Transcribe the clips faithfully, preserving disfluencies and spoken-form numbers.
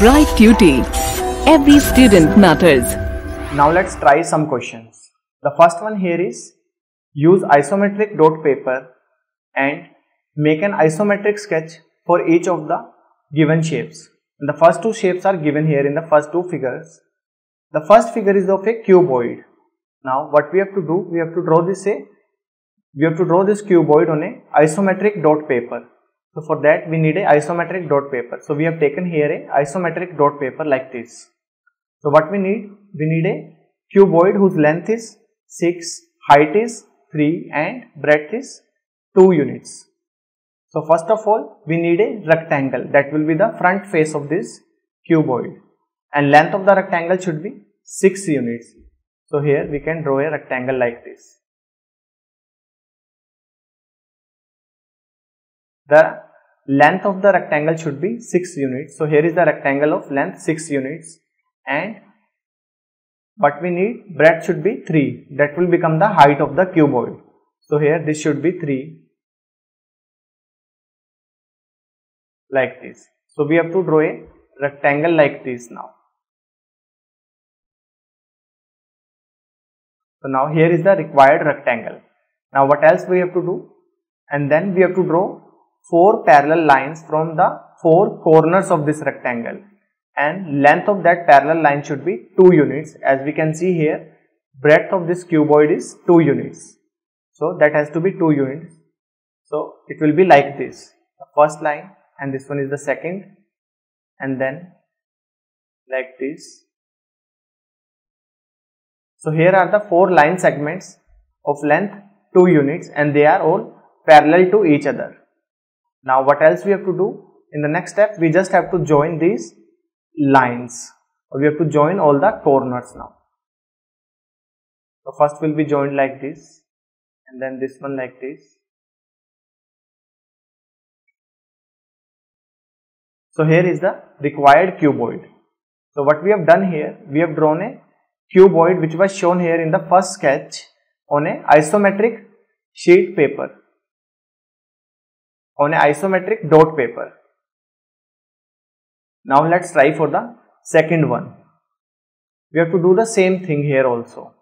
Bright Cutie. Every student matters. Now let's try some questions. The first one here is use isometric dot paper and make an isometric sketch for each of the given shapes. And the first two shapes are given here in the first two figures. The first figure is of a cuboid. Now what we have to do, we have to draw this a we have to draw this cuboid on a isometric dot paper. So for that we need a isometric dot paper. So we have taken here a isometric dot paper like this. So what we need, we need a cuboid whose length is six, height is three and breadth is two units. So first of all we need a rectangle that will be the front face of this cuboid, and length of the rectangle should be six units. So here we can draw a rectangle like this. The length of the rectangle should be six units. So here is the rectangle of length six units, and what we need, breadth should be three. That will become the height of the cuboid. So here this should be three like this. So we have to draw a rectangle like this now. So now here is the required rectangle. Now what else we have to do? And then we have to draw four parallel lines from the four corners of this rectangle, and length of that parallel line should be two units. As we can see here, breadth of this cuboid is two units. So that has to be two units. So it will be like this. The first line, and this one is the second, and then like this. So here are the four line segments of length two units, and they are all parallel to each other. Now what else we have to do? In the next step we just have to join these lines, or we have to join all the corners now. So first will be joined like this, and then this one like this. So here is the required cuboid. So what we have done here, we have drawn a cuboid which was shown here in the first sketch on a isometric sheet paper, on a isometric dot paper. Now let's try for the second one. We have to do the same thing here also.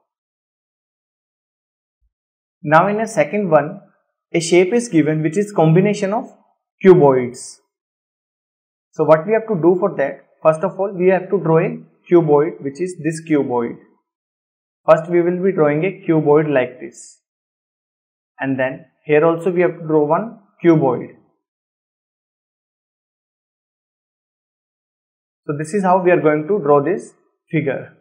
Now in a second one, a shape is given which is combination of cuboids. So what we have to do for that? First of all, we have to draw a cuboid which is this cuboid. First we will be drawing a cuboid like this, and then here also we have to draw one cuboid. So this is how we are going to draw this figure.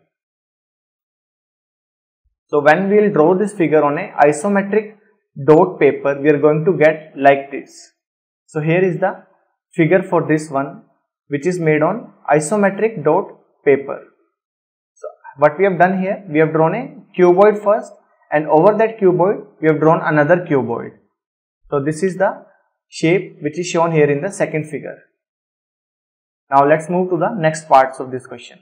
So when we will draw this figure on a isometric dot paper, we are going to get like this. So here is the figure for this one, which is made on isometric dot paper. So what we have done here, we have drawn a cuboid first, and over that cuboid we have drawn another cuboid. So this is the shape which is shown here in the second figure. Now let's move to the next parts of this question.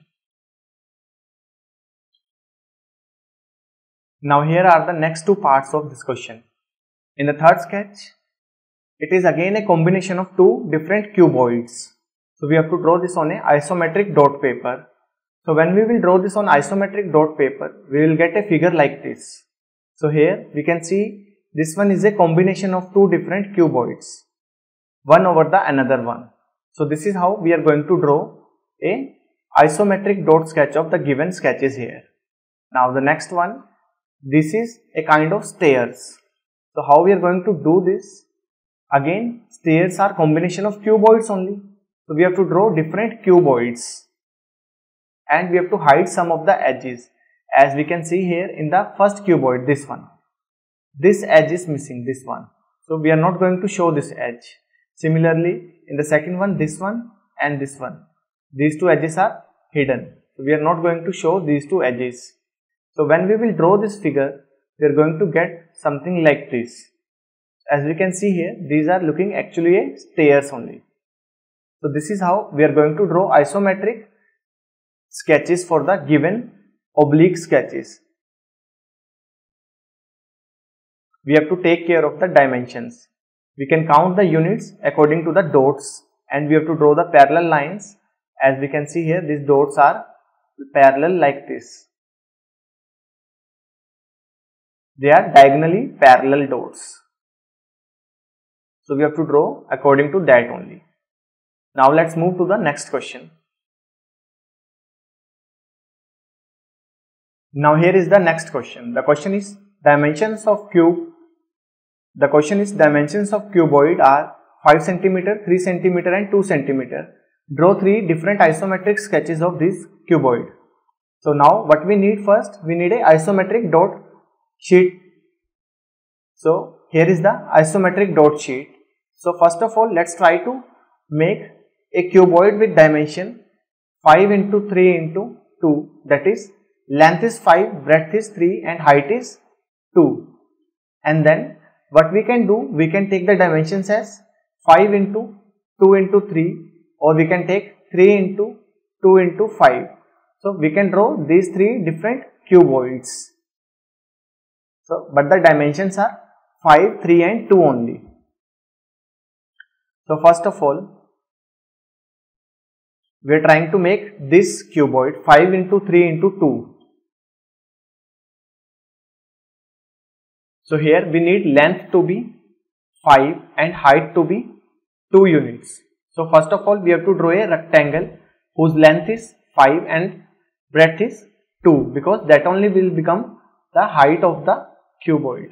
Now here are the next two parts of this question. In the third sketch, it is again a combination of two different cuboids. So we have to draw this on a isometric dot paper. So when we will draw this on isometric dot paper, we will get a figure like this. So here we can see this one is a combination of two different cuboids, one over the another one. So this is how we are going to draw a isometric dot sketch of the given sketches here. Now the next one, this is a kind of stairs. So how we are going to do this? Again, stairs are combination of cuboids only. So we have to draw different cuboids, and we have to hide some of the edges. As we can see here in the first cuboid, this one, this edge is missing, this one. So we are not going to show this edge. Similarly, in the second one, this one and this one, these two edges are hidden. So we are not going to show these two edges. So when we will draw this figure, we are going to get something like this. As we can see here, these are looking actually a stairs only. So this is how we are going to draw isometric sketches for the given oblique sketches. We have to take care of the dimensions. We can count the units according to the dots, and we have to draw the parallel lines As we can see here, these dots are parallel like this. They are diagonally parallel dots. So we have to draw according to that only. Now let's move to the next question. Now here is the next question. The question is dimensions of cube. The question is dimensions of cuboid are five centimeter, three centimeter and two centimeter. Draw three different isometric sketches of this cuboid. So now what we need first, we need a isometric dot sheet. So here is the isometric dot sheet. So first of all, let's try to make a cuboid with dimension five into three into two, that is length is five, breadth is three and height is two. And then what we can do, we can take the dimensions as five into two into three, or we can take three into two into five. So we can draw these three different cuboids. So but the dimensions are five, three and two only. So first of all, we are trying to make this cuboid five into three into two. So here we need length to be five and height to be two units. So first of all, we have to draw a rectangle whose length is five and breadth is two, because that only will become the height of the cuboid.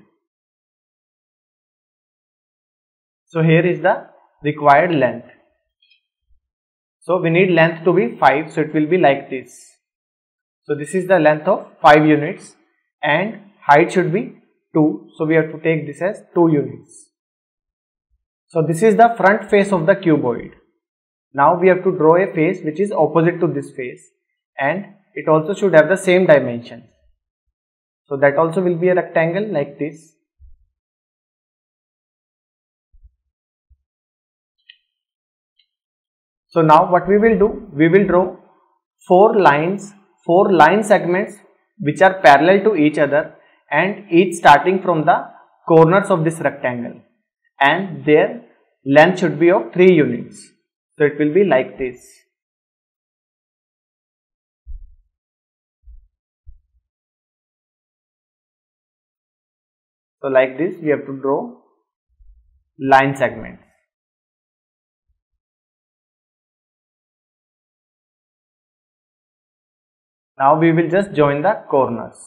So here is the required length. So we need length to be five, so it will be like this. So this is the length of five units and height should be two, so we have to take this as two units. So this is the front face of the cuboid. Now we have to draw a face which is opposite to this face, and it also should have the same dimensions. So that also will be a rectangle like this. So now what we will do, we will draw four lines, four line segments which are parallel to each other, and each starting from the corners of this rectangle, and their length should be of three units. So it will be like this. So like this we have to draw line segments. Now we will just join the corners.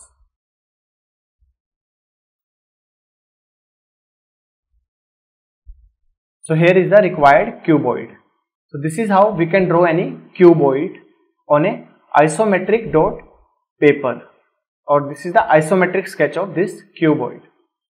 So here is the required cuboid. So this is how we can draw any cuboid on a isometric dot paper, or this is the isometric sketch of this cuboid.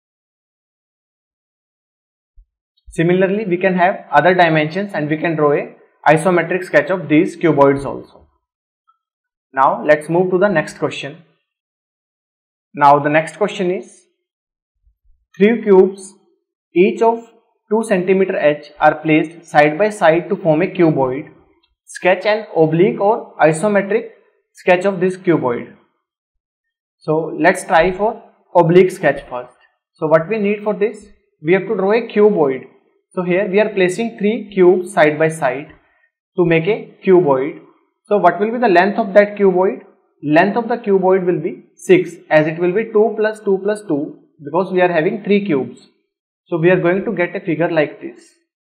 Similarly, we can have other dimensions and we can draw a isometric sketch of these cuboids also. Now let's move to the next question. Now the next question is, three cubes each of two centimeter each are placed side by side to form a cuboid. Sketch an oblique or isometric sketch of this cuboid. So let's try for oblique sketch first. So what we need for this, we have to draw a cuboid. So here we are placing three cubes side by side to make a cuboid. So what will be the length of that cuboid? Length of the cuboid will be six, as it will be two plus two plus two, because we are having three cubes. So we are going to get a figure like this.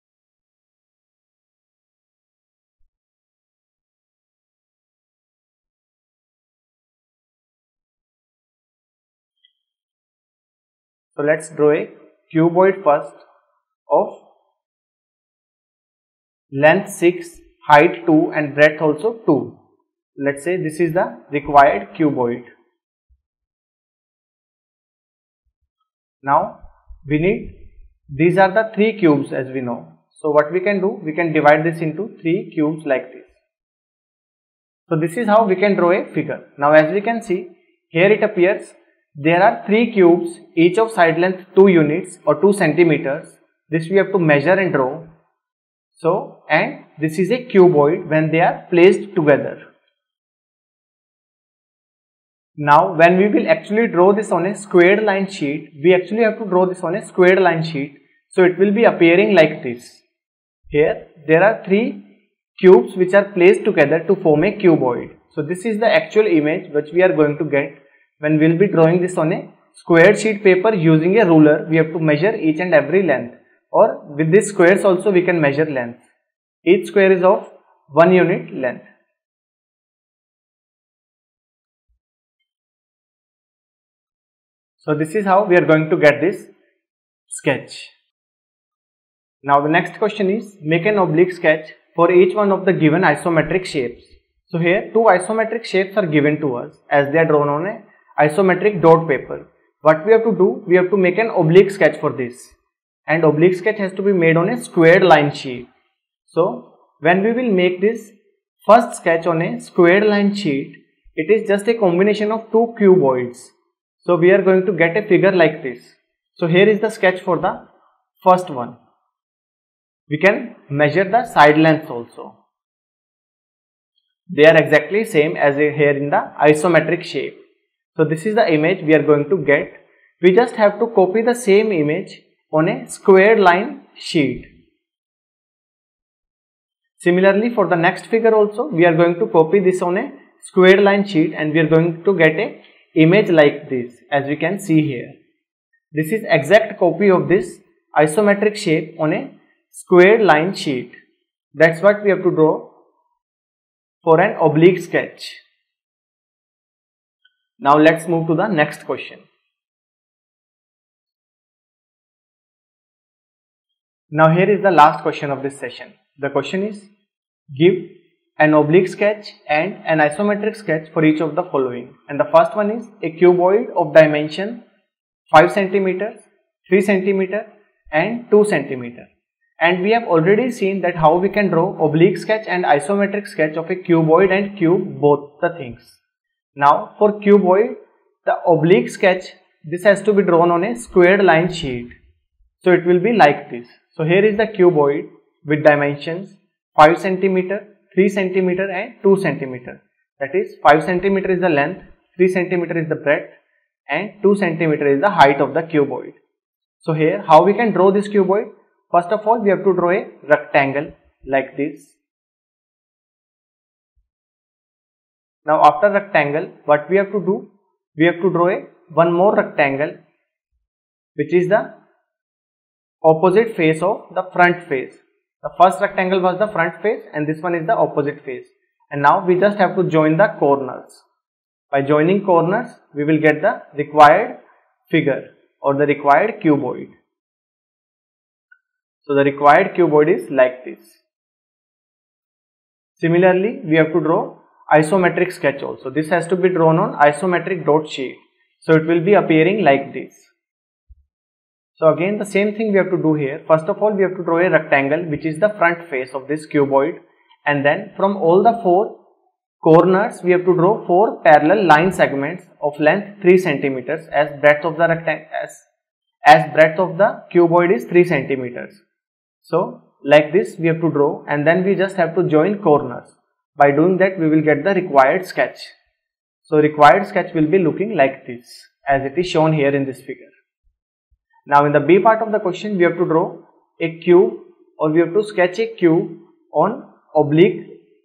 So let's draw a cuboid first of length six, height two and breadth also two. Let's say this is the required cuboid. Now we need, these are the three cubes as we know. So what we can do, we can divide this into three cubes like this. So this is how we can draw a figure. Now as we can see, here it appears there are three cubes, each of side length two units or two centimeters. This we have to measure and draw. So, and this is a cuboid when they are placed together. Now when we will actually draw this on a squared line sheet, we actually have to draw this on a squared line sheet. So it will be appearing like this. Here there are three cubes which are placed together to form a cuboid. So this is the actual image which we are going to get when we will be drawing this on a square sheet paper using a ruler. We have to measure each and every length, or with these squares also we can measure length. Each square is of one unit length. So this is how we are going to get this sketch. Now the next question is, make an oblique sketch for each one of the given isometric shapes. So here two isometric shapes are given to us as they are drawn on a isometric dot paper. What we have to do, we have to make an oblique sketch for this, and oblique sketch has to be made on a squared line sheet. So when we will make this first sketch on a squared line sheet, it is just a combination of two cuboids. So we are going to get a figure like this. So here is the sketch for the first one. We can measure the side lengths also. They are exactly same as here in the isometric shape. So this is the image we are going to get. We just have to copy the same image on a squared line sheet. Similarly, for the next figure also, we are going to copy this on a squared line sheet, and we are going to get a image like this, as we can see here. This is exact copy of this isometric shape on a squared line sheet. That's what we have to draw for an oblique sketch. Now let's move to the next question. Now here is the last question of this session. The question is, give an oblique sketch and an isometric sketch for each of the following. And the first one is a cuboid of dimension five centimeters, three centimeters and two centimeters. And we have already seen that how we can draw oblique sketch and isometric sketch of a cuboid and cube, both the things. Now for cuboid, the oblique sketch, this has to be drawn on a squared line sheet. So it will be like this. So here is the cuboid with dimensions five centimeters, three centimeters and two centimeters. That is, five centimeters is the length, three centimeters is the breadth and two centimeters is the height of the cuboid. So here how we can draw this cuboid? First of all, we have to draw a rectangle like this. Now after rectangle, what we have to do? We have to draw a one more rectangle which is the opposite face of the front face. The first rectangle was the front face and this one is the opposite face. And now we just have to join the corners. By joining corners, we will get the required figure or the required cuboid. So the required cuboid is like this. Similarly, we have to draw isometric sketch also. This has to be drawn on isometric dot sheet. So it will be appearing like this. So again the same thing we have to do here. First of all, we have to draw a rectangle which is the front face of this cuboid, and then from all the four corners we have to draw four parallel line segments of length three centimeters as breadth of the rectangle as, as breadth of the cuboid is three centimeters. So like this we have to draw, and then we just have to join corners. By doing that we will get the required sketch. So required sketch will be looking like this as it is shown here in this figure. Now in the B part of the question, we have to draw a cube, or we have to sketch a cube on oblique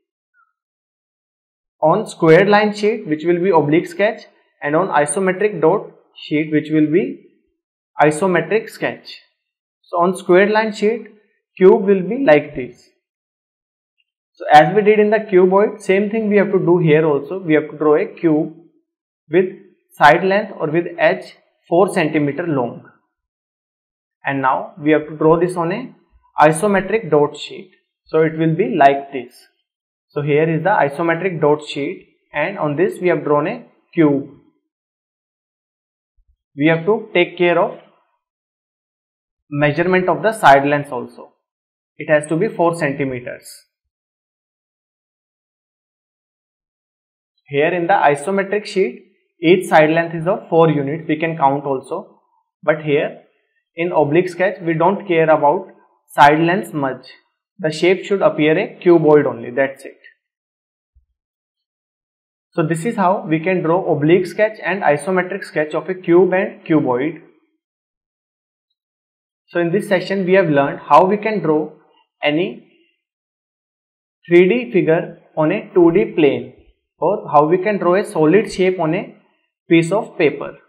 on squared line sheet, which will be oblique sketch, and on isometric dot sheet, which will be isometric sketch. So on squared line sheet, cube will be like this. So as we did in the cuboid, same thing we have to do here also. We have to draw a cube with side length or with edge four centimeters long. And now we have to draw this on a isometric dot sheet. So it will be like this. So here is the isometric dot sheet, and on this we have drawn a cube. We have to take care of measurement of the side lengths also. It has to be four centimeters. Here in the isometric sheet, each side length is of four units. We can count also. But here in oblique sketch, we don't care about side lengths much. The shape should appear a cuboid only. That's it. So this is how we can draw oblique sketch and isometric sketch of a cube and cuboid. So in this session we have learned how we can draw any three D figure on a two D plane, or how we can draw a solid shape on a piece of paper.